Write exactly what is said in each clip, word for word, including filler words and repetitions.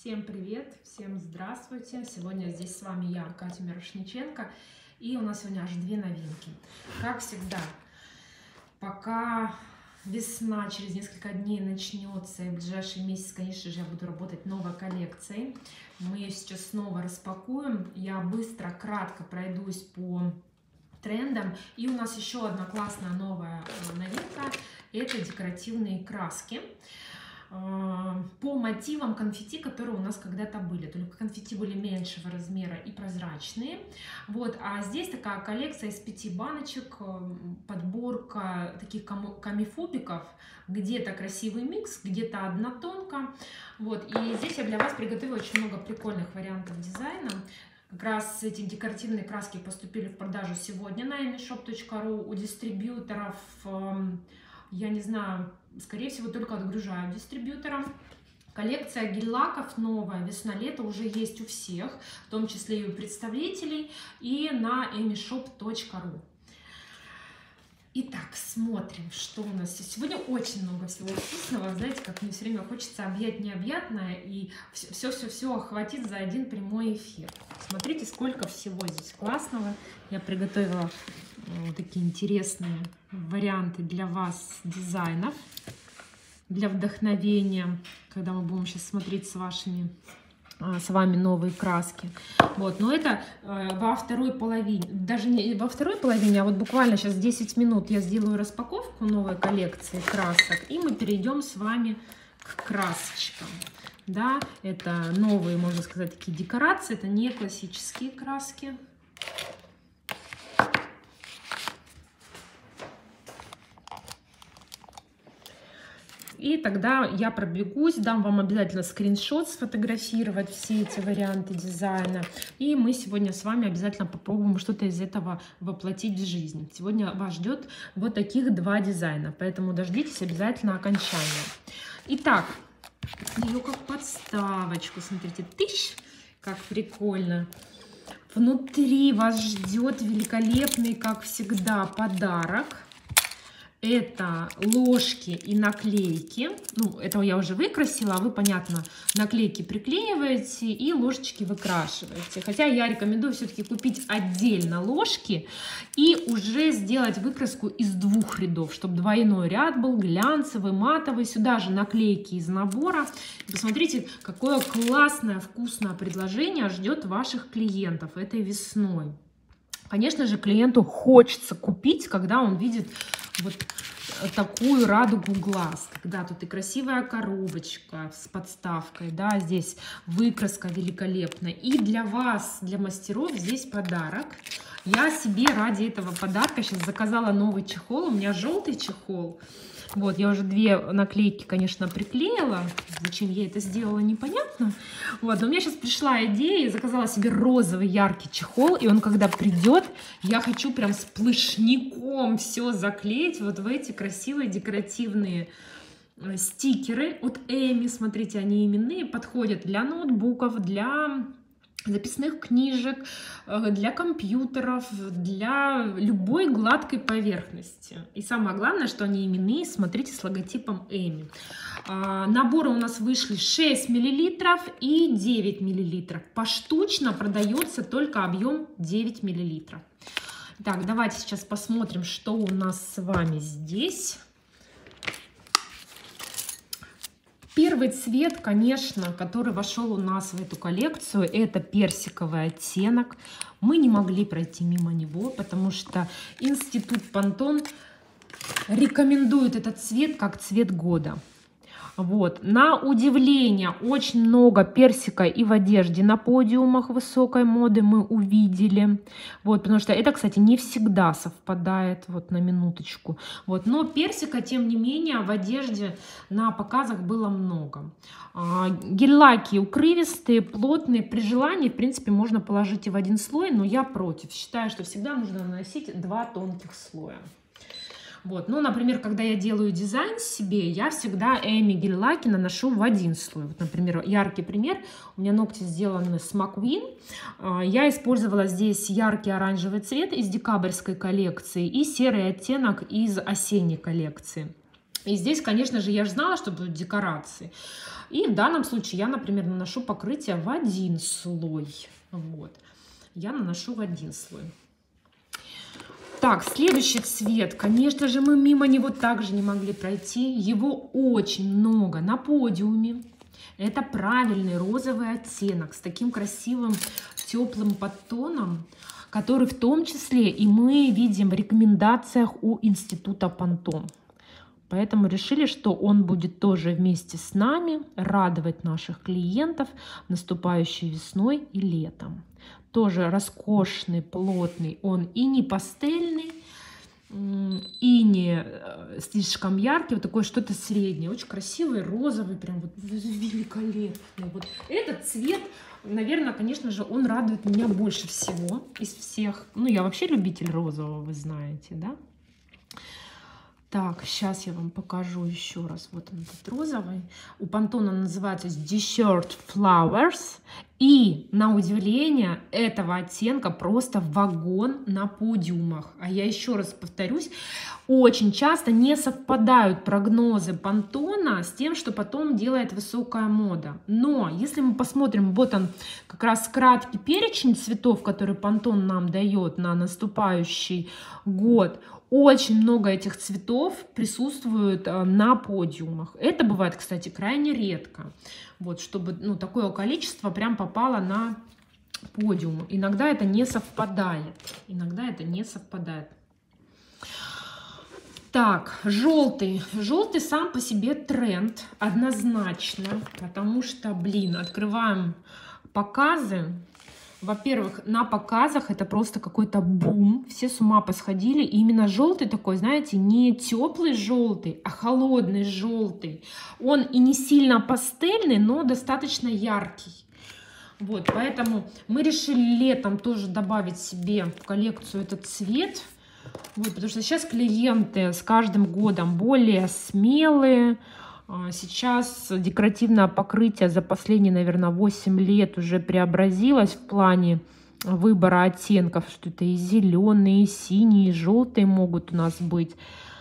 Всем привет, всем здравствуйте! Сегодня здесь с вами я, Катя Мирошниченко, и у нас сегодня аж две новинки. Как всегда, пока весна через несколько дней начнется, и в ближайший месяц, конечно же, я буду работать новой коллекцией. Мы ее сейчас снова распакуем. Я быстро, кратко пройдусь по трендам. И у нас еще одна классная новая новинка – это декоративные краски по мотивам конфетти, которые у нас когда-то были. Только конфетти были меньшего размера и прозрачные. Вот. А здесь такая коллекция из пяти баночек, подборка таких камифобиков. Где-то красивый микс, где-то однотонка. Вот. И здесь я для вас приготовила очень много прикольных вариантов дизайна. Как раз эти декоративные краски поступили в продажу сегодня на эми шоп точка ру у дистрибьюторов. Я не знаю, скорее всего, только отгружаю дистрибьюторам. Коллекция гель-лаков новая, весна-лето, уже есть у всех, в том числе и у представителей, и на эми шоп точка ру. Итак, смотрим, что у нас есть. Сегодня очень много всего вкусного. Знаете, как мне все время хочется объять необъятное и все-все-все охватить за один прямой эфир. Смотрите, сколько всего здесь классного. Я приготовила вот такие интересные варианты для вас дизайнов, для вдохновения, когда мы будем сейчас смотреть с вашими с вами новые краски. Вот, но это э, во второй половине, даже не во второй половине, а вот буквально сейчас десять минут я сделаю распаковку новой коллекции красок, и мы перейдем с вами к красочкам. Да, это новые, можно сказать, такие декорации, это не классические краски. И тогда я пробегусь, дам вам обязательно скриншот сфотографировать все эти варианты дизайна. И мы сегодня с вами обязательно попробуем что-то из этого воплотить в жизнь. Сегодня вас ждет вот таких два дизайна, поэтому дождитесь обязательно окончания. Итак, ее как подставочку, смотрите, тыщ, как прикольно. Внутри вас ждет великолепный, как всегда, подарок. Это ложки и наклейки. Ну, этого я уже выкрасила, а вы, понятно, наклейки приклеиваете и ложечки выкрашиваете. Хотя я рекомендую все-таки купить отдельно ложки и уже сделать выкраску из двух рядов, чтобы двойной ряд был, глянцевый, матовый. Сюда же наклейки из набора. Посмотрите, какое классное, вкусное предложение ждет ваших клиентов этой весной. Конечно же, клиенту хочется купить, когда он видит вот такую радугу глаз, когда тут и красивая коробочка с подставкой, да, здесь выкраска великолепная. И для вас, для мастеров, здесь подарок. Я себе ради этого подарка сейчас заказала новый чехол. У меня желтый чехол. Вот, я уже две наклейки, конечно, приклеила. Зачем я это сделала, непонятно. Вот, у меня сейчас пришла идея, я заказала себе розовый яркий чехол, и он, когда придет, я хочу прям сплошняком все заклеить вот в эти красивые декоративные стикеры от эми. Смотрите, они именные, подходят для ноутбуков, для записных книжек, для компьютеров, для любой гладкой поверхности. И самое главное, что они именные, смотрите, с логотипом эми. Наборы у нас вышли шесть миллилитров и девять миллилитров. Поштучно продается только объем девять миллилитров. Так, давайте сейчас посмотрим, что у нас с вами здесь. Первый цвет, конечно, который вошел у нас в эту коллекцию, это персиковый оттенок. Мы не могли пройти мимо него, потому что Институт Пантон рекомендует этот цвет как цвет года. Вот. На удивление, очень много персика и в одежде на подиумах высокой моды мы увидели. Вот, потому что это, кстати, не всегда совпадает, вот на минуточку. Вот. Но персика, тем не менее, в одежде на показах было много. А, гель-лаки укрывистые, плотные. При желании, в принципе, можно положить и в один слой, но я против. Считаю, что всегда нужно наносить два тонких слоя. Вот. Ну, например, когда я делаю дизайн себе, я всегда эми гель-лаки наношу в один слой. Вот, например, яркий пример. У меня ногти сделаны с McQueen. Я использовала здесь яркий оранжевый цвет из декабрьской коллекции и серый оттенок из осенней коллекции. И здесь, конечно же, я же знала, что будут декорации. И в данном случае я, например, наношу покрытие в один слой. Вот. Я наношу в один слой. Так, следующий цвет. Конечно же, мы мимо него также не могли пройти. Его очень много на подиуме. Это правильный розовый оттенок с таким красивым теплым подтоном, который в том числе и мы видим в рекомендациях у Института Pantone. Поэтому решили, что он будет тоже вместе с нами радовать наших клиентов наступающей весной и летом. Тоже роскошный, плотный, он и не пастельный, и не слишком яркий, вот такой что-то среднее, очень красивый, розовый, прям вот великолепный. Вот этот цвет, наверное, конечно же, он радует меня больше всего из всех. Ну, я вообще любитель розового, вы знаете, да? Так, сейчас я вам покажу еще раз. Вот он, этот розовый. У Pantone называется Desert Flowers. И, на удивление, этого оттенка просто вагон на подиумах. А я еще раз повторюсь, очень часто не совпадают прогнозы Pantone с тем, что потом делает высокая мода. Но, если мы посмотрим, вот он, как раз краткий перечень цветов, который Pantone нам дает на наступающий год, очень много этих цветов присутствуют на подиумах. Это бывает, кстати, крайне редко. Вот, чтобы ну, такое количество прям попало на подиум. Иногда это не совпадает. Иногда это не совпадает. Так, желтый. Желтый сам по себе тренд, однозначно. Потому что, блин, открываем показы. Во-первых, на показах это просто какой-то бум. Все с ума посходили. И именно желтый такой, знаете, не теплый желтый, а холодный желтый. Он и не сильно пастельный, но достаточно яркий. Вот, поэтому мы решили летом тоже добавить себе в коллекцию этот цвет. Вот, потому что сейчас клиенты с каждым годом более смелые. Сейчас декоративное покрытие за последние, наверное, восемь лет уже преобразилось в плане выбора оттенков, что это и зеленые, и синие, и желтые могут у нас быть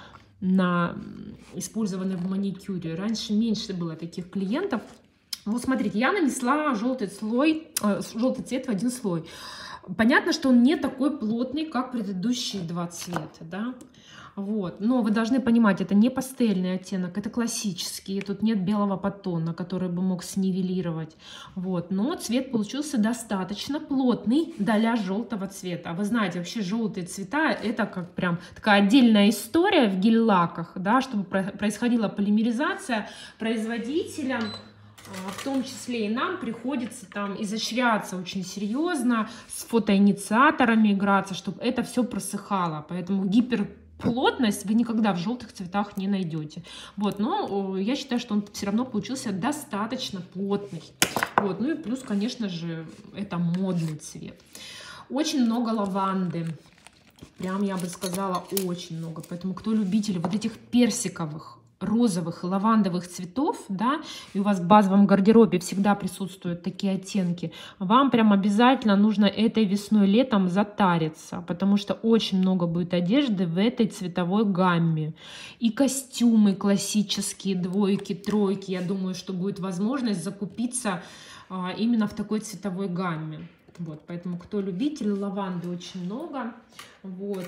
на использованные в маникюре. Раньше меньше было таких клиентов. Вот смотрите, я нанесла желтый слой, э, желтый цвет в один слой. Понятно, что он не такой плотный, как предыдущие два цвета, да. Вот. Но вы должны понимать, это не пастельный оттенок, это классический. Тут нет белого подтона, который бы мог снивелировать. Вот. Но цвет получился достаточно плотный для желтого цвета. А вы знаете, вообще желтые цвета это как прям такая отдельная история в гель-лаках, да, чтобы происходила полимеризация производителям. В том числе и нам приходится там изощряться очень серьезно, с фотоинициаторами играться, чтобы это все просыхало. Поэтому гиперплотность вы никогда в желтых цветах не найдете. Вот, но я считаю, что он все равно получился достаточно плотный. Вот, ну и плюс, конечно же, это модный цвет. Очень много лаванды. Прям, я бы сказала, очень много. Поэтому кто любитель вот этих персиковых, розовых и лавандовых цветов, да, и у вас в базовом гардеробе всегда присутствуют такие оттенки, вам прям обязательно нужно этой весной, летом затариться, потому что очень много будет одежды в этой цветовой гамме. И костюмы классические, двойки, тройки, я думаю, что будет возможность закупиться а, именно в такой цветовой гамме. Вот, поэтому кто любитель лаванды, очень много. Вот,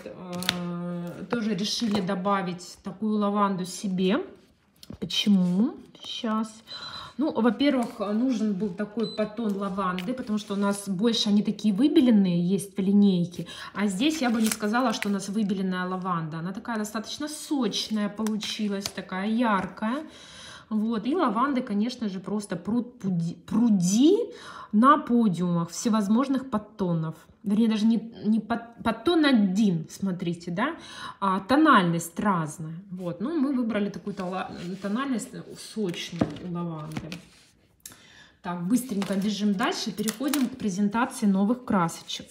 э, тоже решили добавить такую лаванду себе. Почему? Сейчас. Ну, во-первых, нужен был такой подтон лаванды, потому что у нас больше они такие выбеленные есть в линейке. А здесь я бы не сказала, что у нас выбеленная лаванда. Она такая достаточно сочная получилась, такая яркая. Вот, и лаванды, конечно же, просто пруд пруди, пруди на подиумах всевозможных подтонов. Вернее, даже не, не под, подтон один, смотрите, да, а тональность разная. Вот, ну, мы выбрали такую тональность сочную у лаванды. Так, быстренько бежим дальше, переходим к презентации новых красочек.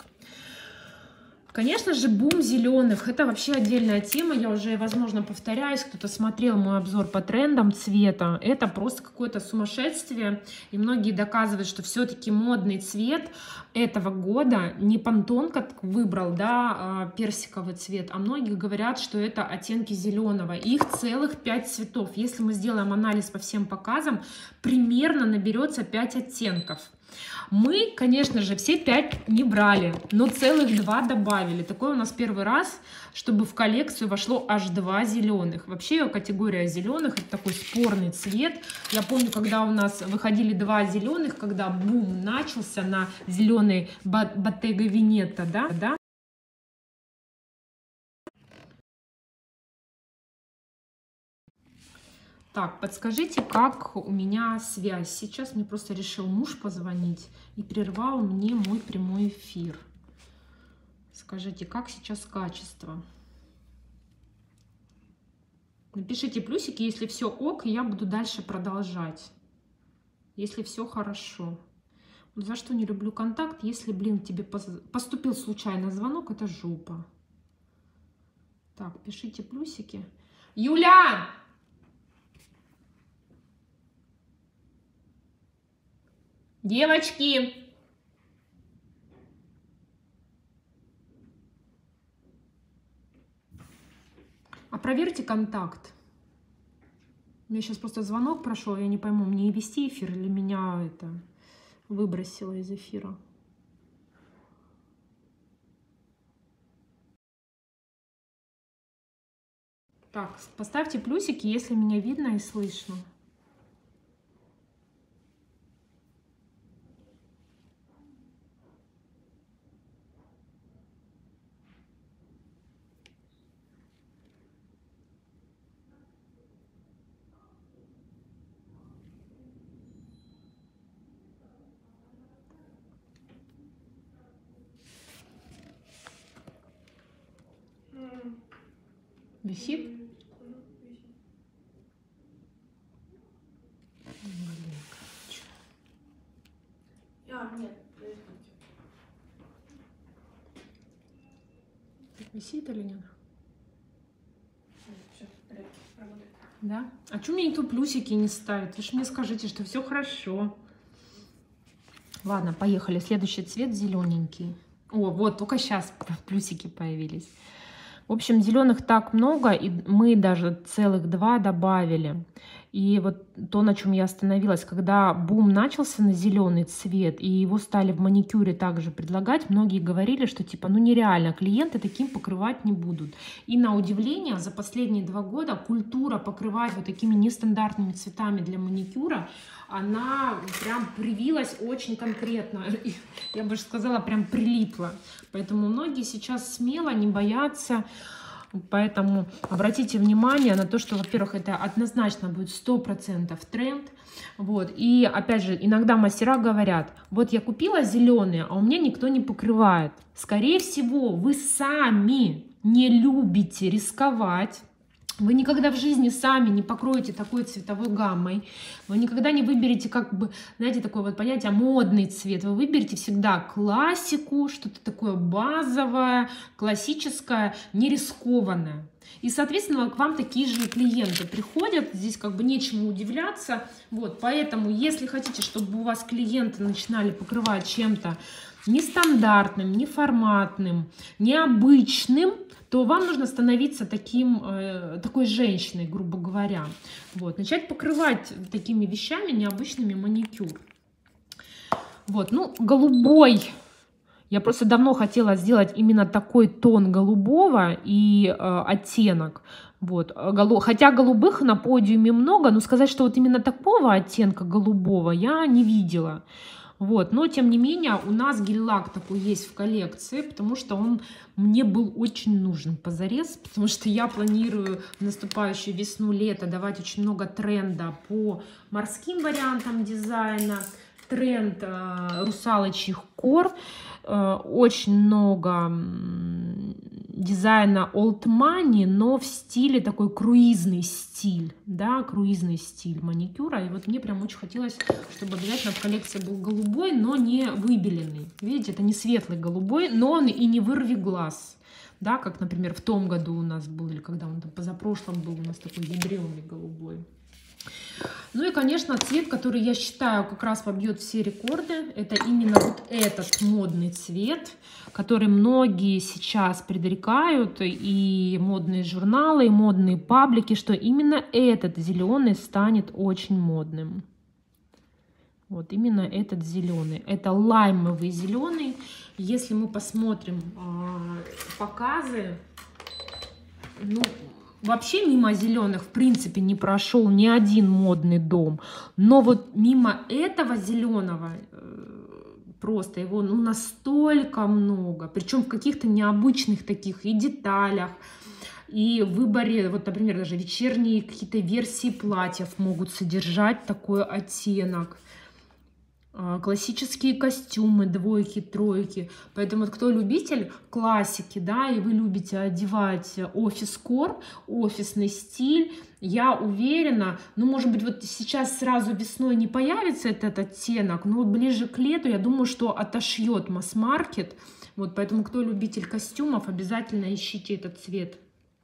Конечно же, бум зеленых. Это вообще отдельная тема. Я уже, возможно, повторяюсь. Кто-то смотрел мой обзор по трендам цвета. Это просто какое-то сумасшествие. И многие доказывают, что все-таки модный цвет этого года не Pantone как выбрал, да, персиковый цвет, а многие говорят, что это оттенки зеленого. Их целых пять цветов. Если мы сделаем анализ по всем показам, примерно наберется пять оттенков. Мы, конечно же, все пять не брали, но целых два добавили. Такой у нас первый раз, чтобы в коллекцию вошло аж два зеленых. Вообще категория зеленых — это такой спорный цвет. Я помню, когда у нас выходили два зеленых, когда бум начался на зеленый Bottega Veneta, да, да. Так, подскажите, как у меня связь. Сейчас мне просто решил муж позвонить и прервал мне мой прямой эфир. Скажите, как сейчас качество? Напишите плюсики, если все ок, и я буду дальше продолжать. Если все хорошо. Вот за что не люблю контакт, если, блин, тебе поступил случайно звонок, это жопа. Так, пишите плюсики. Юля! Девочки! А проверьте контакт. У меня сейчас просто звонок прошел, я не пойму, мне вести эфир или меня это выбросило из эфира. Так, поставьте плюсики, если меня видно и слышно. Висит? А, нет, висит или нет? Все, работает. Да? А что мне никто плюсики не ставит? Вы же мне скажите, что все хорошо. Ладно, поехали. Следующий цвет зелененький. О, вот, только сейчас плюсики появились. В общем, зеленых так много, и мы даже целых два добавили. И вот то, на чем я остановилась, когда бум начался на зеленый цвет, и его стали в маникюре также предлагать, многие говорили, что типа, ну нереально, клиенты таким покрывать не будут. И на удивление, за последние два года культура покрывать вот такими нестандартными цветами для маникюра, она прям привилась очень конкретно. Я бы сказала, прям прилипла. Поэтому многие сейчас смело, не боятся. Поэтому обратите внимание на то, что, во-первых, это однозначно будет сто процентов тренд. Вот. И опять же, иногда мастера говорят, вот я купила зеленые, а у меня никто не покрывает. Скорее всего, вы сами не любите рисковать. Вы никогда в жизни сами не покроете такой цветовой гаммой. Вы никогда не выберете, как бы, знаете, такое вот понятие модный цвет. Вы выберете всегда классику, что-то такое базовое, классическое, не рискованное. И, соответственно, к вам такие же клиенты приходят. Здесь как бы нечему удивляться. Вот, поэтому, если хотите, чтобы у вас клиенты начинали покрывать чем-то нестандартным, неформатным, необычным, то вам нужно становиться таким, э, такой женщиной, грубо говоря. Вот, начать покрывать такими вещами необычными маникюр. Вот, ну, голубой. Я просто давно хотела сделать именно такой тон голубого и э, оттенок. Вот. Хотя голубых на подиуме много, но сказать, что вот именно такого оттенка голубого я не видела. Вот. Но, тем не менее, у нас гель-лак такой есть в коллекции, потому что он мне был очень нужен позарез, потому что я планирую в наступающую весну-лето давать очень много тренда по морским вариантам дизайна, тренд э, русалочьих кор, э, очень много дизайна old money, но в стиле такой круизный стиль, да, круизный стиль маникюра. И вот мне прям очень хотелось, чтобы обязательно в коллекции был голубой, но не выбеленный. Видите, это не светлый голубой, но он и не вырви глаз, да, как, например, в том году у нас был, или когда он там позапрошлом был у нас такой ядреный голубой. Ну и, конечно, цвет, который я считаю как раз побьет все рекорды, это именно вот этот модный цвет, который многие сейчас предрекают, и модные журналы, и модные паблики, что именно этот зеленый станет очень модным. Вот именно этот зеленый. Это лаймовый зеленый. Если мы посмотрим э, показы, ну, вообще мимо зеленых в принципе не прошел ни один модный дом. Но вот мимо этого зеленого э, просто его ну, настолько много. Причем в каких-то необычных таких и деталях, и в выборе, вот, например, даже вечерние какие-то версии платьев могут содержать такой оттенок. Классические костюмы, двойки, тройки. Поэтому вот кто любитель классики, да, и вы любите одевать офис-кор, офисный стиль, я уверена, ну, может быть, вот сейчас сразу весной не появится этот оттенок, но ближе к лету, я думаю, что отошьет масс-маркет. Вот, поэтому кто любитель костюмов, обязательно ищите этот цвет.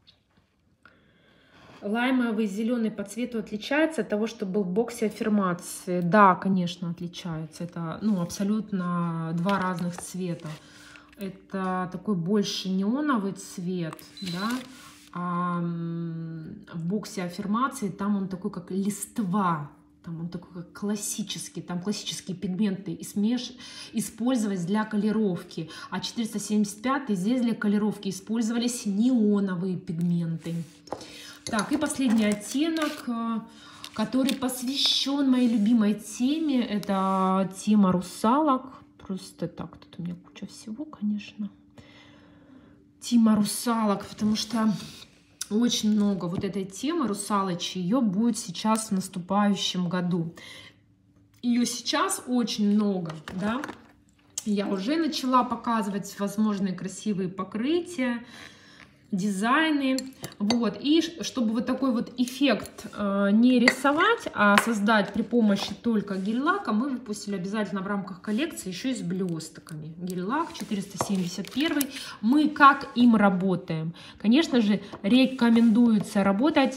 Лаймовый зеленый по цвету отличается от того, что был в боксе аффирмации. Да, конечно, отличается. Это ну, абсолютно два разных цвета. Это такой больше неоновый цвет, да, а в боксе аффирмации там он такой, как листва. Там он такой как классический, там классические пигменты и смеш... использовать для колировки. А четыреста семьдесят пятый здесь для колировки использовались неоновые пигменты. Так, и последний оттенок, который посвящен моей любимой теме, это тема русалок. Просто так, тут у меня куча всего, конечно. Тема русалок, потому что очень много вот этой темы русалочьей, ее будет сейчас в наступающем году. Ее сейчас очень много, да. Я уже начала показывать возможные красивые покрытия, дизайны, вот, и чтобы вот такой вот эффект э, не рисовать, а создать при помощи только гель-лака, мы выпустили обязательно в рамках коллекции еще и с блестками. Гель-лак четыреста семьдесят один, мы как им работаем? Конечно же, рекомендуется работать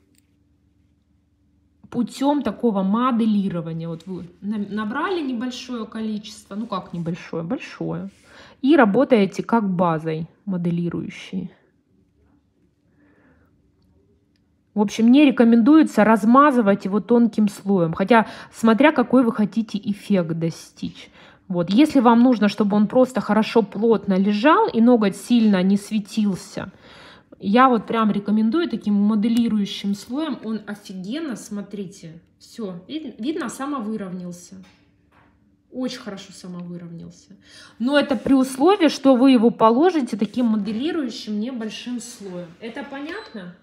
путем такого моделирования. Вот вы набрали небольшое количество, ну как небольшое, большое, и работаете как базой моделирующей. В общем, не рекомендуется размазывать его тонким слоем, хотя смотря какой вы хотите эффект достичь. Вот. Если вам нужно, чтобы он просто хорошо плотно лежал и ноготь сильно не светился, я вот прям рекомендую таким моделирующим слоем. Он офигенно, смотрите, все, видно, самовыровнялся. Очень хорошо самовыровнялся. Но это при условии, что вы его положите таким моделирующим небольшим слоем. Это понятно?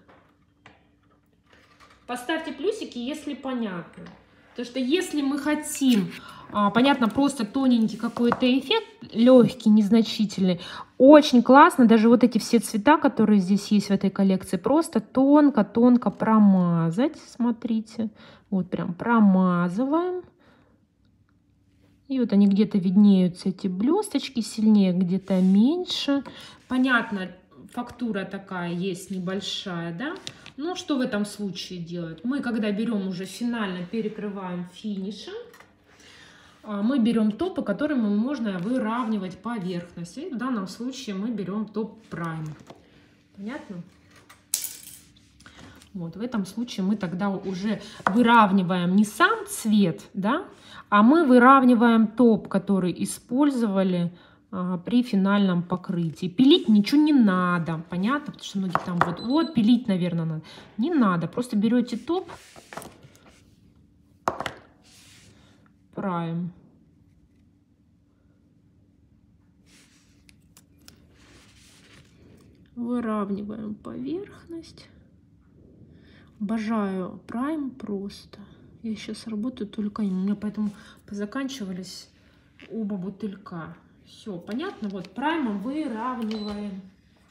Поставьте плюсики, если понятно. Потому что если мы хотим, понятно, просто тоненький какой-то эффект, легкий, незначительный, очень классно, даже вот эти все цвета, которые здесь есть в этой коллекции, просто тонко-тонко промазать. Смотрите, вот прям промазываем. И вот они где-то виднеются, эти блесточки, сильнее, где-то меньше. Понятно, фактура такая есть небольшая, да? Но что в этом случае делать? Мы, когда берем уже финально, перекрываем финишем, мы берем топы, которыми можно выравнивать поверхность. И в данном случае мы берем топ Prime. Понятно? Вот, в этом случае мы тогда уже выравниваем не сам цвет, да, а мы выравниваем топ, который использовали а, при финальном покрытии. Пилить ничего не надо, понятно? Потому что многие там вот, вот пилить, наверное, надо. Не надо, просто берете топ Prime. Выравниваем поверхность. Обожаю Prime просто. Я сейчас работаю только им. У меня поэтому позаканчивались оба бутылька. Все, понятно? Вот Prime выравниваем.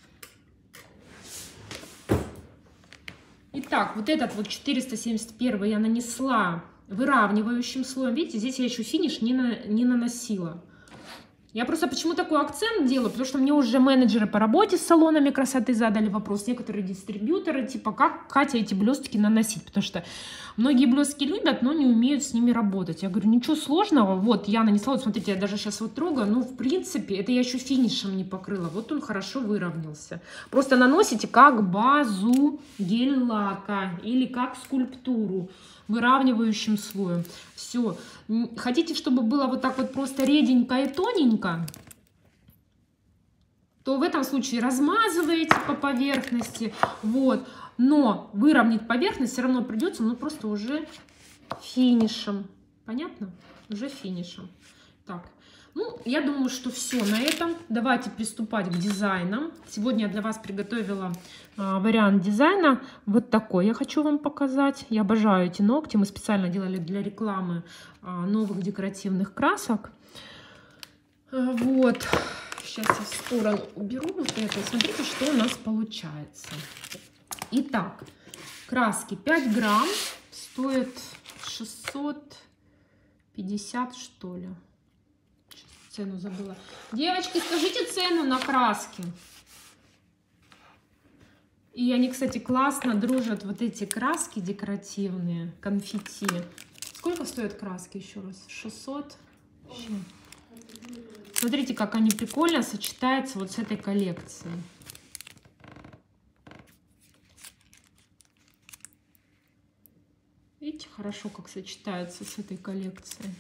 Итак, вот этот вот четыреста семьдесят один я нанесла выравнивающим слоем. Видите, здесь я еще финиш не, на, не наносила. Я просто почему такой акцент делаю, потому что мне уже менеджеры по работе с салонами красоты задали вопрос, некоторые дистрибьюторы, типа, как, Катя, эти блестки наносить, потому что многие блестки любят, но не умеют с ними работать. Я говорю, ничего сложного, вот я нанесла, вот смотрите, я даже сейчас вот трогаю, ну, в принципе, это я еще финишем не покрыла, вот он хорошо выровнялся. Просто наносите как базу гель-лака или как скульптуру, выравнивающим слоем. Все. Хотите, чтобы было вот так вот просто реденько и тоненько, то в этом случае размазываете по поверхности. Вот. Но выровнять поверхность все равно придется, ну просто уже финишем. Понятно? Уже финишем. Так. Ну, я думаю, что все на этом. Давайте приступать к дизайнам. Сегодня я для вас приготовила а, вариант дизайна. Вот такой я хочу вам показать. Я обожаю эти ногти. Мы специально делали для рекламы а, новых декоративных красок. А, вот. Сейчас я в сторону уберу вот это. Смотрите, что у нас получается. Итак, краски пять грамм. Стоит шестьсот пятьдесят, что ли. Цену забыла. Девочки, скажите цену на краски. И они, кстати, классно дружат, вот эти краски декоративные, конфетти. Сколько стоят краски еще раз? шестьсот? Смотрите, как они прикольно сочетаются вот с этой коллекцией. Видите, хорошо как сочетаются с этой коллекцией.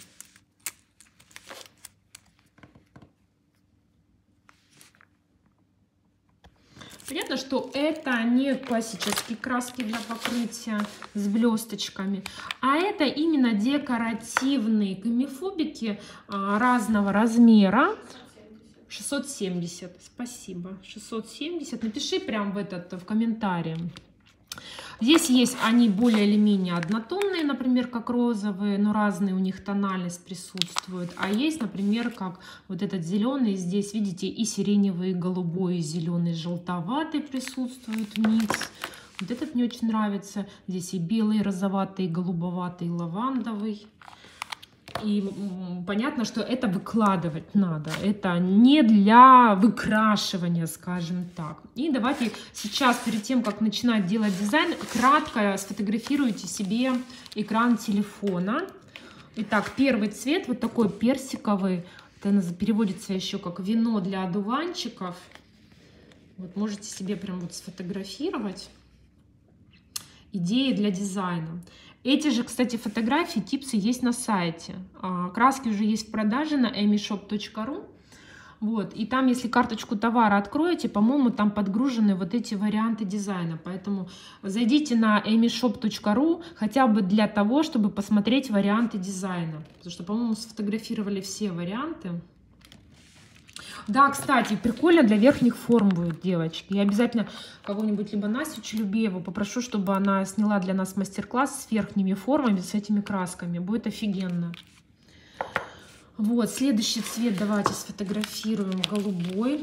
Понятно, что это не классические краски для покрытия с блесточками, а это именно декоративные гомофобики разного размера. шестьсот семьдесят, спасибо, шестьсот семьдесят. Напиши прям в этот в комментарии. Здесь есть они более или менее однотонные, например, как розовые, но разные у них тональность присутствует. А есть, например, как вот этот зеленый, здесь, видите, и сиреневый, и голубой, и зеленый, желтоватый присутствует микс. Вот этот мне очень нравится. Здесь и белый, и розоватый, и голубоватый, и лавандовый. И понятно, что это выкладывать надо. Это не для выкрашивания, скажем так. И давайте сейчас, перед тем, как начинать делать дизайн, кратко сфотографируйте себе экран телефона. Итак, первый цвет вот такой персиковый. Это переводится еще как вино для одуванчиков. Вот можете себе прям вот сфотографировать. Идеи для дизайна. Эти же, кстати, фотографии, типсы есть на сайте. Краски уже есть в продаже на эмишоп точка ру. Вот. И там, если карточку товара откроете, по-моему, там подгружены вот эти варианты дизайна. Поэтому зайдите на эмишоп точка ру хотя бы для того, чтобы посмотреть варианты дизайна. Потому что, по-моему, сфотографировали все варианты. Да, кстати, прикольно для верхних форм будет, девочки. Я обязательно кого-нибудь, либо Настю Челюбееву попрошу, чтобы она сняла для нас мастер-класс с верхними формами, с этими красками. Будет офигенно. Вот, следующий цвет давайте сфотографируем. Голубой.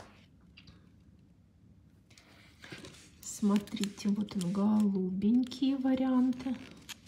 Смотрите, вот он, голубенькие варианты.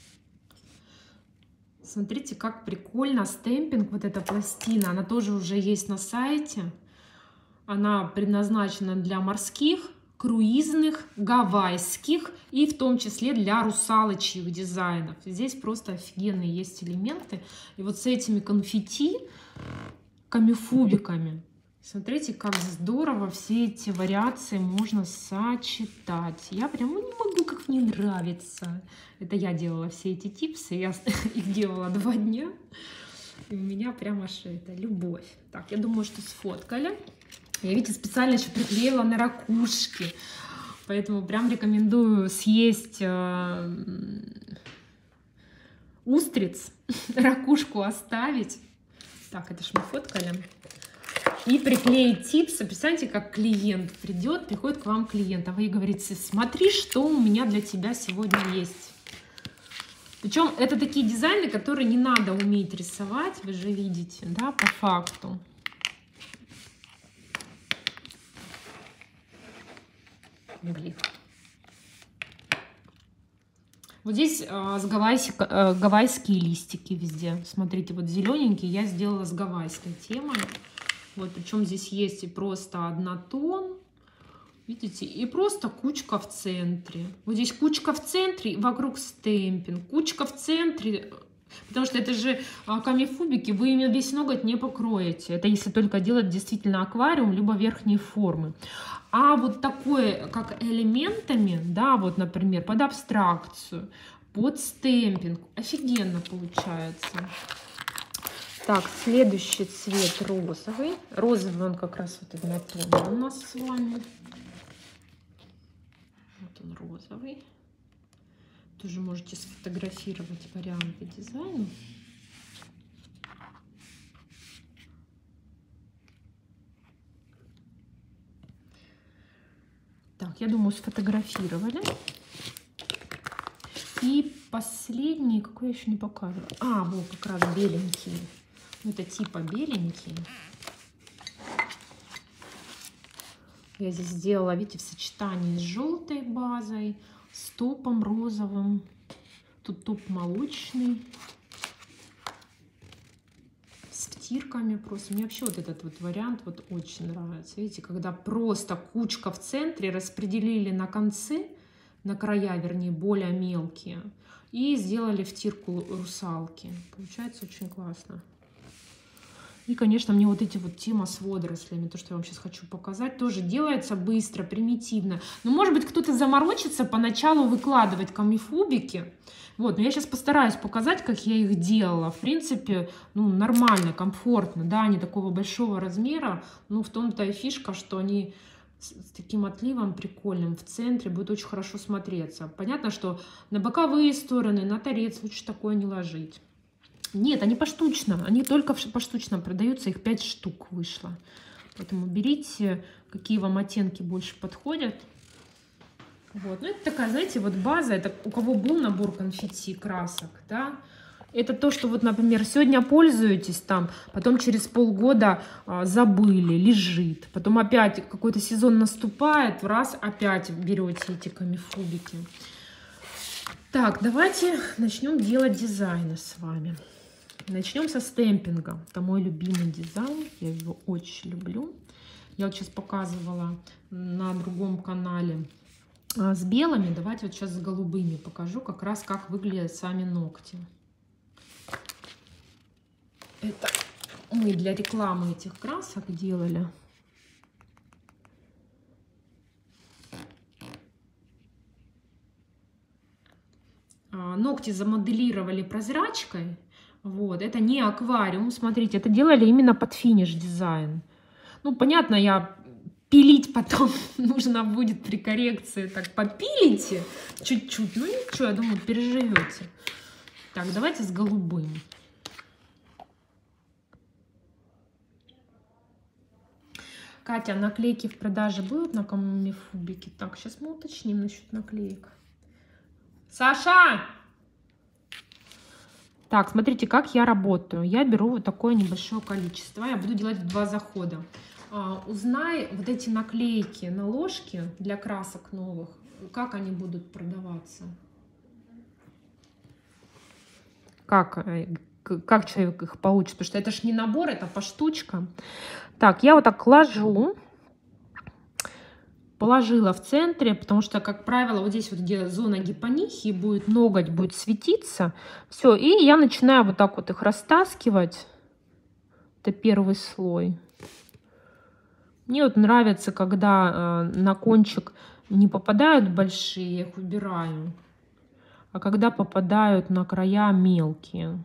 Смотрите, как прикольно стемпинг, вот эта пластина, она тоже уже есть на сайте. Она предназначена для морских, круизных, гавайских и в том числе для русалочьих дизайнов. Здесь просто офигенные есть элементы. И вот с этими конфетти, камефубиками, смотрите, как здорово все эти вариации можно сочетать. Я прямо не могу, как мне нравится. Это я делала все эти типсы, я их делала два дня. И у меня прямо аж это любовь. Так, я думаю, что сфоткали. Я, видите, специально еще приклеила на ракушки. Поэтому прям рекомендую съесть э, устриц, ракушку оставить. Так, это ж мы фоткали. И приклеить типсы. Представьте, как клиент придет, приходит к вам клиент, а вы ей говорите: смотри, что у меня для тебя сегодня есть. Причем это такие дизайны, которые не надо уметь рисовать, вы же видите, да, по факту. Блин. Вот здесь э, с гавайси, э, гавайские листики везде. Смотрите, вот зелененький я сделала с гавайской темой. Вот, причем здесь есть и просто однотон. Видите, и просто кучка в центре. Вот здесь кучка в центре, вокруг стемпинг. Кучка в центре, потому что это же камифубики, вы ими весь ноготь не покроете. Это если только делать действительно аквариум, либо верхние формы. А вот такое, как элементами, да, вот, например, под абстракцию, под стемпинг, офигенно получается. Так, следующий цвет розовый. Розовый он как раз вот однотонный у нас с вами. Вот он розовый. Тоже можете сфотографировать варианты дизайна. Так, я думаю, сфотографировали. И последний, какой я еще не показывала. А, вот как раз беленький. Это типа беленький. Я здесь сделала, видите, в сочетании с желтой базой, с топом розовым. Тут топ молочный. С втирками просто. Мне вообще вот этот вот вариант вот очень нравится. Видите, когда просто кучка в центре, распределили на концы, на края, вернее, более мелкие. И сделали втирку русалки. Получается очень классно. И, конечно, мне вот эти вот тема с водорослями, то, что я вам сейчас хочу показать, тоже делается быстро, примитивно. Но, может быть, кто-то заморочится поначалу выкладывать камифубики. Вот, но я сейчас постараюсь показать, как я их делала. В принципе, ну, нормально, комфортно, да, они такого большого размера. Ну, в том-то и фишка, что они с таким отливом прикольным в центре будут очень хорошо смотреться. Понятно, что на боковые стороны, на торец лучше такое не ложить. Нет, они поштучно, они только поштучно продаются, их пять штук вышло. Поэтому берите, какие вам оттенки больше подходят. Вот, ну это такая, знаете, вот база, это у кого был набор конфетти красок, да, это то, что вот, например, сегодня пользуетесь там, потом через полгода а, забыли, лежит, потом опять какой-то сезон наступает, раз опять берете эти камифубики. Так, давайте начнем делать дизайны с вами. Начнем со стемпинга. Это мой любимый дизайн. Я его очень люблю. Я вот сейчас показывала на другом канале а, с белыми. Давайте вот сейчас с голубыми покажу, как раз как выглядят сами ногти. Это мы для рекламы этих красок делали. А, ногти замоделировали прозрачкой. Вот, это не аквариум, смотрите, это делали именно под финиш дизайн. Ну, понятно, я пилить потом нужно будет при коррекции, так попилите чуть-чуть, ну ничего, я думаю, переживете. Так, давайте с голубым. Катя, наклейки в продаже будут на камифубике? Так, сейчас мы уточним насчет наклеек. Саша! Так, смотрите, как я работаю. Я беру вот такое небольшое количество. Я буду делать в два захода. А, узнай вот эти наклейки на ложке для красок новых, как они будут продаваться. Как, как человек их получит? Потому что это ж не набор, это по штучкам. Так, я вот так ложу. Положила в центре, потому что, как правило, вот здесь вот, где зона гипонихии будет, ноготь будет светиться. Все, и я начинаю вот так вот их растаскивать. Это первый слой. Мне вот нравится, когда э, на кончик не попадают большие, я их убираю. А когда попадают на края мелкие.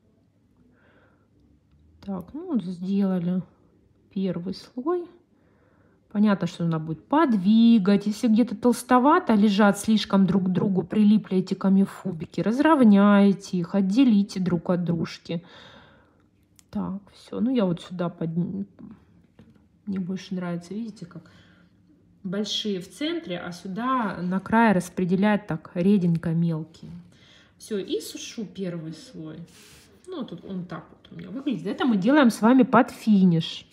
Так, ну вот сделали первый слой. Понятно, что надо будет подвигать. Если где-то толстовато лежат, слишком друг к другу прилипли эти камифубики, разровняйте их, отделите друг от дружки. Так, все. Ну, я вот сюда под... Мне больше нравится, видите, как большие в центре, а сюда на край распределять так реденько мелкие. Все, и сушу первый слой. Ну, тут он так вот у меня выглядит. Это мы делаем с вами под финиш.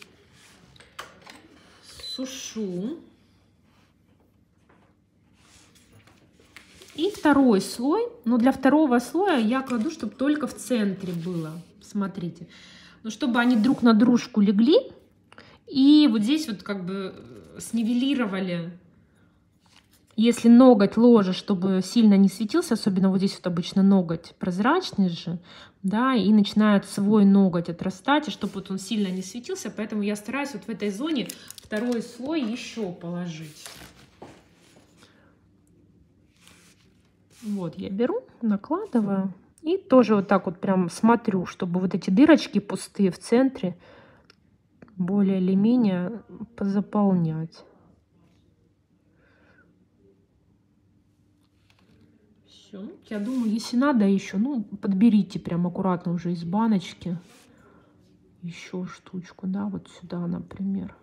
Сушу. И второй слой. Но для второго слоя я кладу, чтобы только в центре было. Смотрите. Но чтобы они друг на дружку легли. И вот здесь вот как бы снивелировали. Если ноготь ложишь, чтобы сильно не светился, особенно вот здесь вот обычно ноготь прозрачный же, да, и начинает свой ноготь отрастать, и чтобы вот он сильно не светился, поэтому я стараюсь вот в этой зоне второй слой еще положить. Вот я беру, накладываю и тоже вот так вот прям смотрю, чтобы вот эти дырочки пустые в центре более или менее позаполнять. Все. Я думаю, если надо еще, ну, подберите прям аккуратно уже из баночки еще штучку, да, вот сюда, например.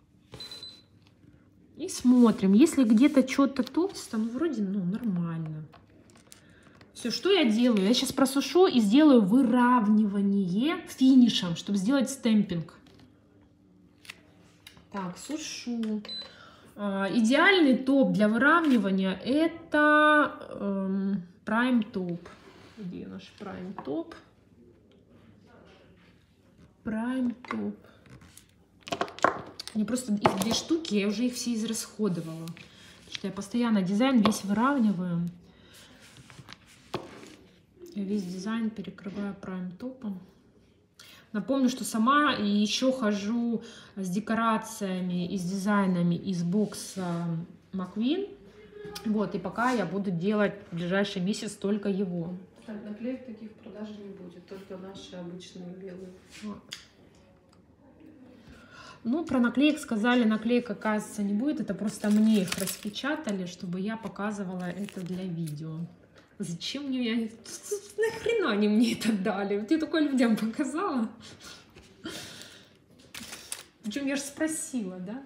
И смотрим, если где-то что-то толсто, ну, вроде, ну, нормально. Все, что я делаю? Я сейчас просушу и сделаю выравнивание финишем, чтобы сделать стемпинг. Так, сушу. Идеальный топ для выравнивания — это эм, Prime Top. Где наш Prime Top? Prime Top. Мне просто их две штуки, я уже их все израсходовала. Потому что я постоянно дизайн весь выравниваю. Я весь дизайн перекрываю Prime Top'ом. Напомню, что сама еще хожу с декорациями и с дизайнами из бокса McQueen. Вот, и пока я буду делать в ближайший месяц только его. Так, наклеек таких в продаже не будет, только наши обычные белые. Ну, про наклеек сказали, наклеек, оказывается, не будет. Это просто мне их распечатали, чтобы я показывала это для видео. Зачем мне? Я... Нахрена они мне это дали? Вот я только людям показала. Причем я же спросила, да?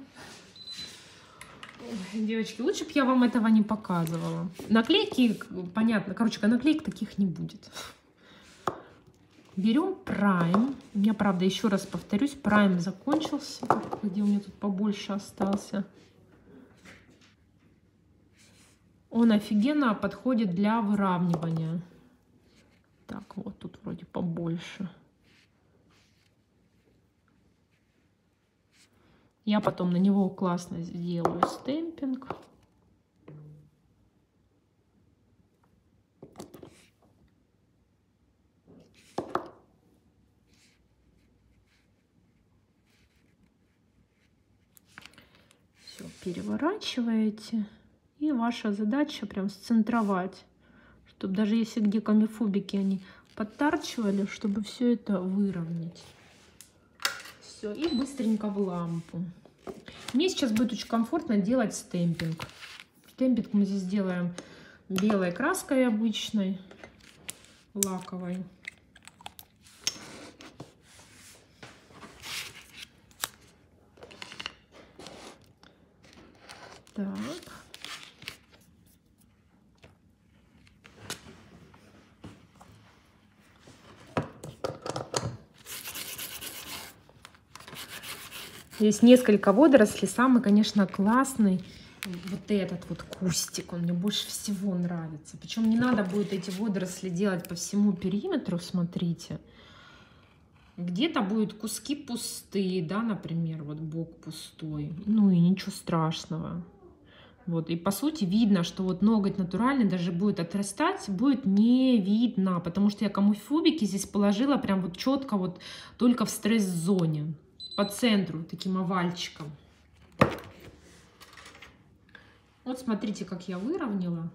Ой, девочки, лучше бы я вам этого не показывала. Наклейки, понятно, короче, наклеек таких не будет. Берем Prime. У меня, правда, еще раз повторюсь, Prime закончился. Где у меня тут побольше остался. Он офигенно подходит для выравнивания. Так, вот тут вроде побольше. Я потом на него классно сделаю стемпинг. Все, переворачиваете. И ваша задача прям сцентровать, чтобы даже если где камифубики они подтарчивали, чтобы все это выровнять. Все, и быстренько в лампу. Мне сейчас будет очень комфортно делать стемпинг. Стемпинг мы здесь делаем белой краской обычной, лаковой. Так. Есть несколько водорослей. Самый, конечно, классный вот этот вот кустик. Он мне больше всего нравится. Причем не надо будет эти водоросли делать по всему периметру. Смотрите. Где-то будут куски пустые, да, например, вот бок пустой. Ну и ничего страшного. Вот, и по сути видно, что вот ноготь натуральный даже будет отрастать, будет не видно. Потому что я камуфубики здесь положила прям вот четко вот только в стресс-зоне. По центру, таким овальчиком. Вот смотрите, как я выровняла.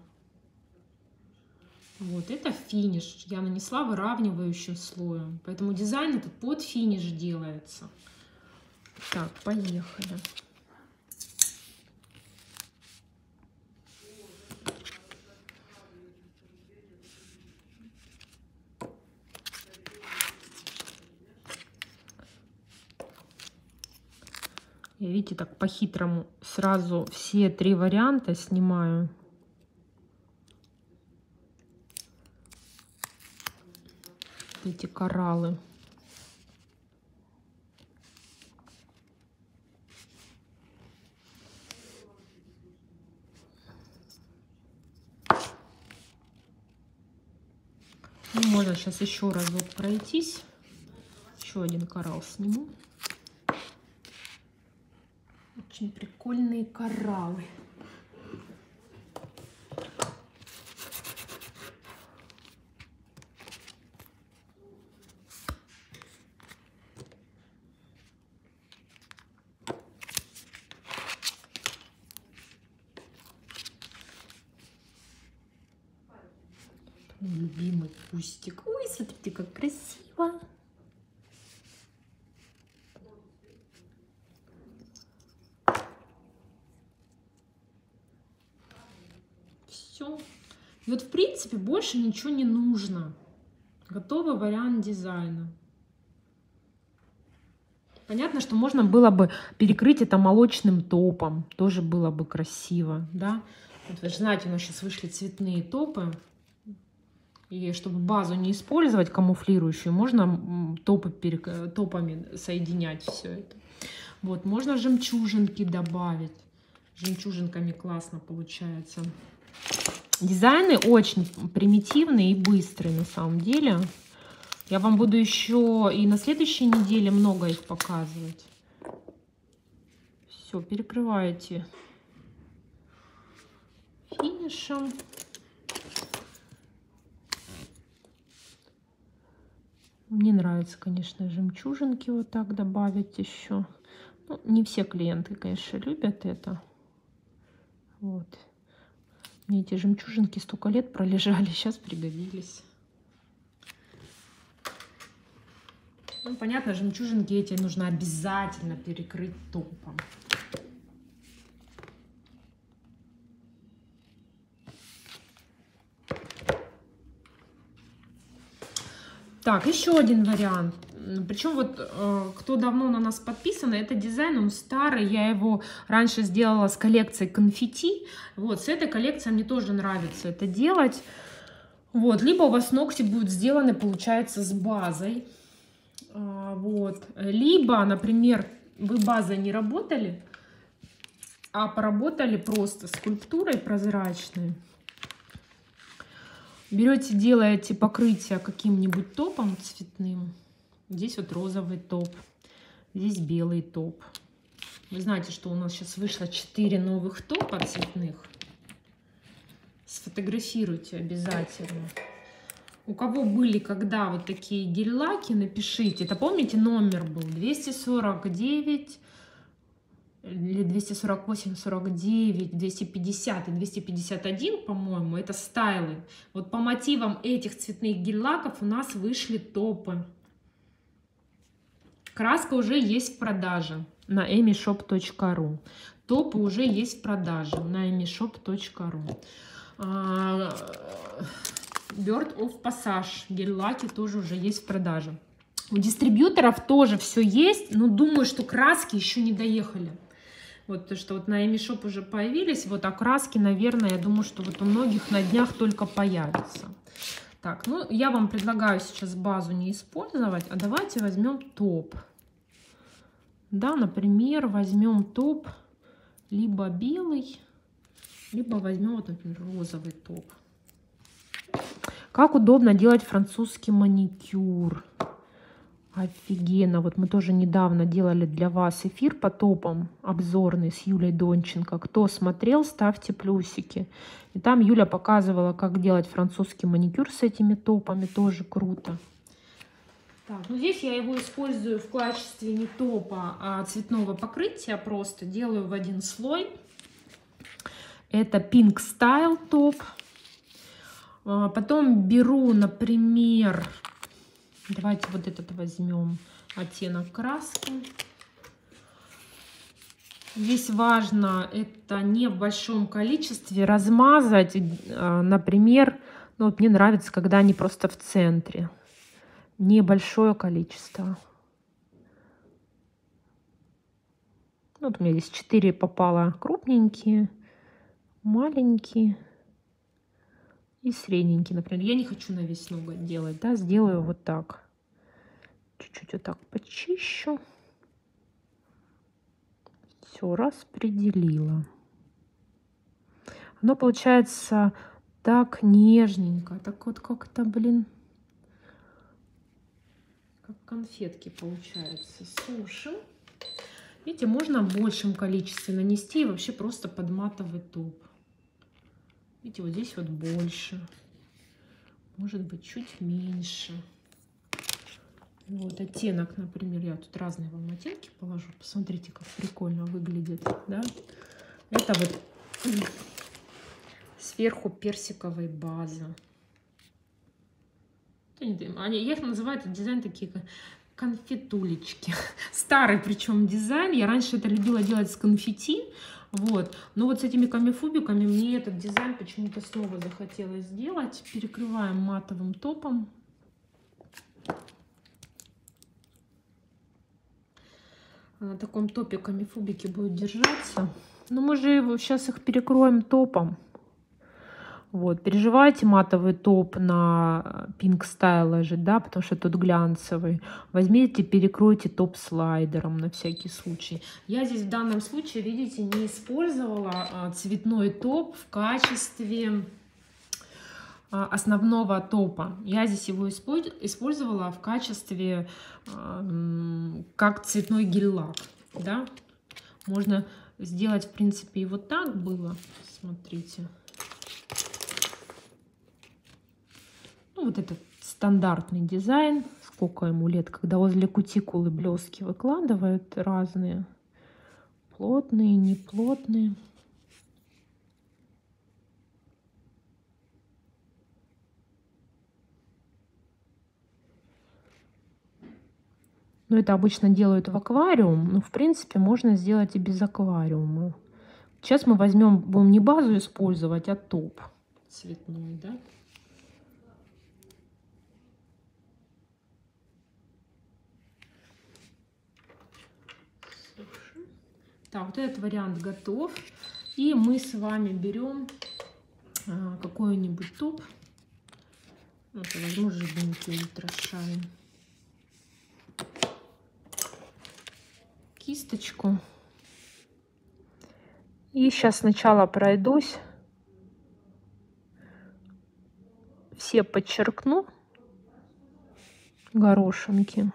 Вот это финиш. Я нанесла выравнивающим слоем. Поэтому дизайн этот под финиш делается. Так, поехали. Я, видите, так по-хитрому сразу все три варианта снимаю. Эти кораллы. Ну, можно сейчас еще разок пройтись. Еще один коралл сниму. Очень прикольные кораллы. Любимый кустик. Ой, смотрите, как красиво. Все. И вот, в принципе, больше ничего не нужно. Готовый вариант дизайна. Понятно, что можно было бы перекрыть это молочным топом. Тоже было бы красиво, да? Вот вы же знаете, у нас сейчас вышли цветные топы. И чтобы базу не использовать камуфлирующую, можно топы перек... топами соединять все это. Вот, можно жемчужинки добавить. Жемчужинками классно получается. Дизайны очень примитивные и быстрые на самом деле. Я вам буду еще и на следующей неделе много их показывать. Все, перекрываете финишем. Мне нравится, конечно, жемчужинки вот так добавить еще. Ну, не все клиенты, конечно, любят это. Вот. Мне эти жемчужинки столько лет пролежали, сейчас пригодились. Ну, понятно, жемчужинки эти нужно обязательно перекрыть топом. Так, еще один вариант. Причем вот, э, кто давно на нас подписан, это дизайн, он старый. Я его раньше сделала с коллекцией конфетти. Вот, с этой коллекцией мне тоже нравится это делать. Вот, либо у вас ногти будут сделаны, получается, с базой. А, вот. Либо, например, вы базой не работали, а поработали просто скульптурой прозрачной. Берете, делаете покрытие каким-нибудь топом цветным. Здесь вот розовый топ, здесь белый топ. Вы знаете, что у нас сейчас вышло четыре новых топа цветных. Сфотографируйте обязательно. У кого были когда вот такие гель-лаки, напишите. Это, помните, номер был двести сорок девять или двести сорок восемь сорок девять, двести пятьдесят и двести пятьдесят один, по-моему, это стайлы. Вот по мотивам этих цветных гель-лаков у нас вышли топы. Краска уже есть в продаже на эмишоп точка ру. Топы уже есть в продаже на эмишоп точка ру. Bird of Passage гель-лаки тоже уже есть в продаже. У дистрибьюторов тоже все есть, но думаю, что краски еще не доехали. Вот то, что вот на эмишоп уже появились, вот, а краски, наверное, я думаю, что вот у многих на днях только появятся. Так, ну я вам предлагаю сейчас базу не использовать, а давайте возьмем топ. Да, например, возьмем топ либо белый, либо возьмем вот, например, розовый топ. Как удобно делать французский маникюр. Офигенно. Вот мы тоже недавно делали для вас эфир по топам обзорный с Юлей Донченко. Кто смотрел, ставьте плюсики. И там Юля показывала, как делать французский маникюр с этими топами. Тоже круто. Так, ну здесь я его использую в качестве не топа, а цветного покрытия. Просто делаю в один слой. Это Pink Style топ. Потом беру, например... Давайте вот этот возьмем оттенок краски. Здесь важно это не в большом количестве размазать. Например, ну вот мне нравится, когда они просто в центре. Небольшое количество. Вот у меня здесь четыре попало крупненькие, маленькие и средненький, например. Я не хочу на весь ноготь делать, да, сделаю вот так. Чуть-чуть вот так почищу. Все, распределила. Оно получается так нежненько, так вот как-то, блин, как конфетки получается. Сушим. Видите, можно в большем количестве нанести и вообще просто под матовый топ. Видите, вот здесь вот больше. Может быть, чуть меньше. Вот оттенок, например, я тут разные вам оттенки положу. Посмотрите, как прикольно выглядит, да? Это вот сверху персиковая база. Они, я их называю, этот дизайн такие конфетулечки. Старый причем дизайн. Я раньше это любила делать с конфетти. Вот. Но вот с этими камифубиками мне этот дизайн почему-то снова захотелось сделать. Перекрываем матовым топом. На таком топе камифубики будут держаться. Но мы же сейчас их перекроем топом. Вот, переживайте матовый топ на Pink Style лежит, да, потому что тут глянцевый. Возьмите, перекройте топ слайдером на всякий случай. Я здесь в данном случае, видите, не использовала а, цветной топ в качестве а, основного топа. Я здесь его использовала в качестве а, как цветной гель-лак, да. Можно сделать, в принципе, и вот так было. Смотрите. Ну, вот этот стандартный дизайн. Сколько ему лет, когда возле кутикулы блески выкладывают разные. Плотные, неплотные. Но это обычно делают в аквариум. Но, в принципе, можно сделать и без аквариума. Сейчас мы возьмем, будем не базу использовать, а топ цветной, да? Так, вот этот вариант готов. И мы с вами берем а, какой-нибудь топ. Вот я возьму жиденький ультрашайн. Кисточку. И сейчас сначала пройдусь. Все подчеркну горошинки.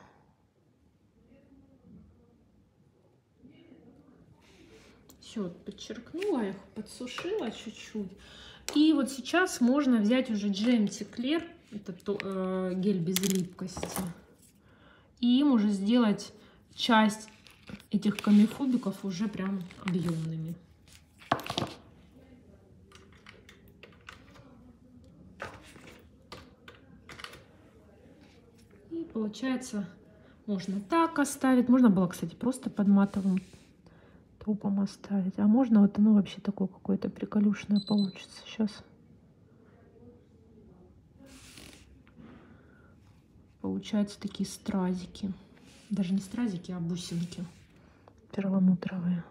Все, подчеркнула их, подсушила чуть-чуть. И вот сейчас можно взять уже Джемси Клер, это то, э, гель без липкости, и им уже сделать часть этих камифубиков уже прям объемными. И получается, можно так оставить. Можно было, кстати, просто под матовым топом оставить. А можно вот оно вообще такое какое-то приколюшное получится. Сейчас. Получаются такие стразики. Даже не стразики, а бусинки перламутровые.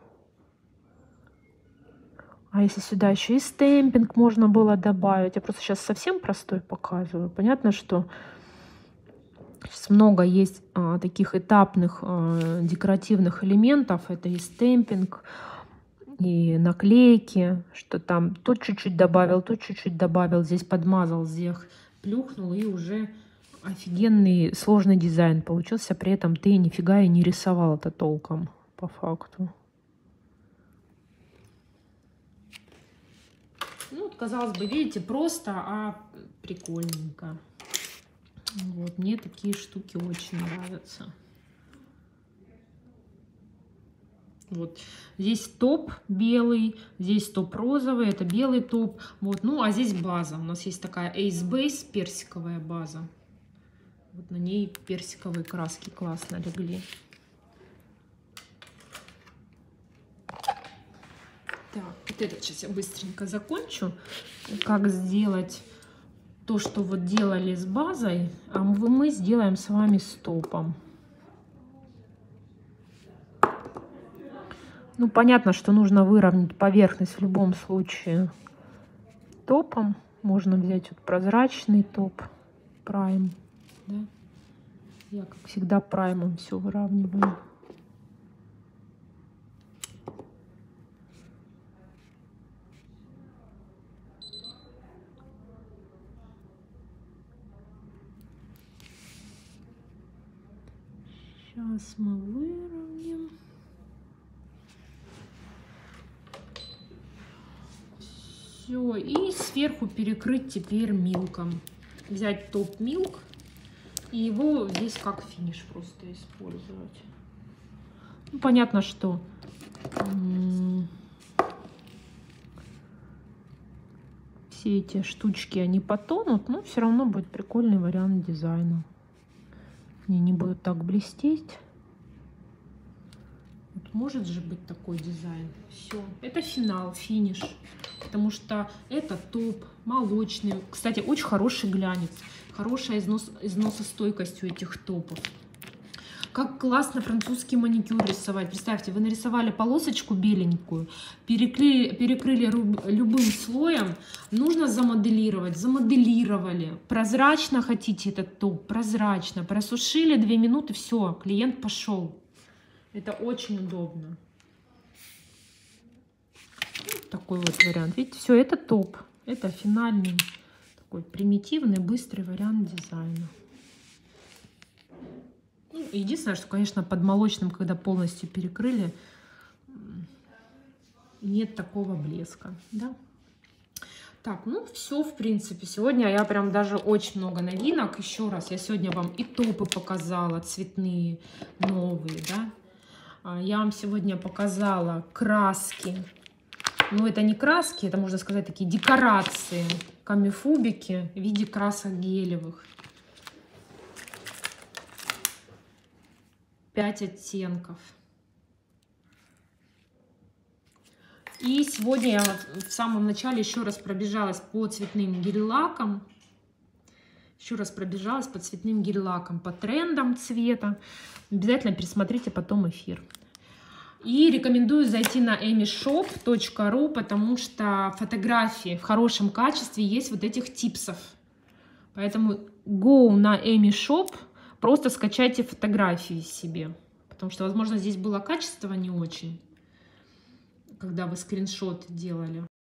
А если сюда еще и стемпинг можно было добавить. Я просто сейчас совсем простой показываю. Понятно, что сейчас много есть а, таких этапных а, декоративных элементов. Это и стемпинг, и наклейки, что там тут чуть-чуть добавил, тут чуть-чуть добавил, здесь подмазал, здесь плюхнул, и уже офигенный сложный дизайн получился. При этом ты нифига и не рисовал это толком, по факту. Ну, вот, казалось бы, видите, просто, а прикольненько. Вот, мне такие штуки очень нравятся. Вот здесь топ белый, здесь топ розовый, это белый топ. Вот, ну а здесь база. У нас есть такая Ace Base, персиковая база. Вот на ней персиковые краски классно легли. Так, вот этот сейчас я быстренько закончу. Как сделать то, что вот делали с базой, а мы сделаем с вами с топом. Ну, понятно, что нужно выровнять поверхность в любом случае топом. Можно взять вот прозрачный топ, прайм. Да? Я, как всегда, праймом все выравниваю. Сейчас мы выровняем. Все. И сверху перекрыть теперь милком. Взять топ милк и его здесь как финиш просто использовать. Ну, понятно, что все эти штучки, они потонут, но все равно будет прикольный вариант дизайна. Они не будут так блестеть. Вот может же быть такой дизайн. Все, это финал, финиш. Потому что это топ молочный. Кстати, очень хороший глянец. Хорошая износ, износостойкость у этих топов. Как классно французский маникюр рисовать. Представьте, вы нарисовали полосочку беленькую, перекрыли, перекрыли любым слоем. Нужно замоделировать. Замоделировали. Прозрачно хотите этот топ? Прозрачно. Просушили две минуты, все, клиент пошел. Это очень удобно. Вот такой вот вариант. Видите, все, это топ. Это финальный, такой примитивный, быстрый вариант дизайна. Единственное, что, конечно, под молочным, когда полностью перекрыли, нет такого блеска, да? Так, ну все, в принципе. Сегодня я прям даже очень много новинок. Еще раз, я сегодня вам и топы показала, цветные, новые, да? Я вам сегодня показала краски. Ну, это не краски, это, можно сказать, такие декорации, камифубики в виде красок гелевых. пять оттенков. И сегодня я в самом начале еще раз пробежалась по цветным гель-лакам. Еще раз пробежалась по цветным гель-лакам, по трендам цвета. Обязательно пересмотрите потом эфир. И рекомендую зайти на эми шоп точка ру, потому что фотографии в хорошем качестве есть вот этих типсов. Поэтому go на эми шоп. Просто скачайте фотографии себе, потому что, возможно, здесь было качество не очень, когда вы скриншот делали.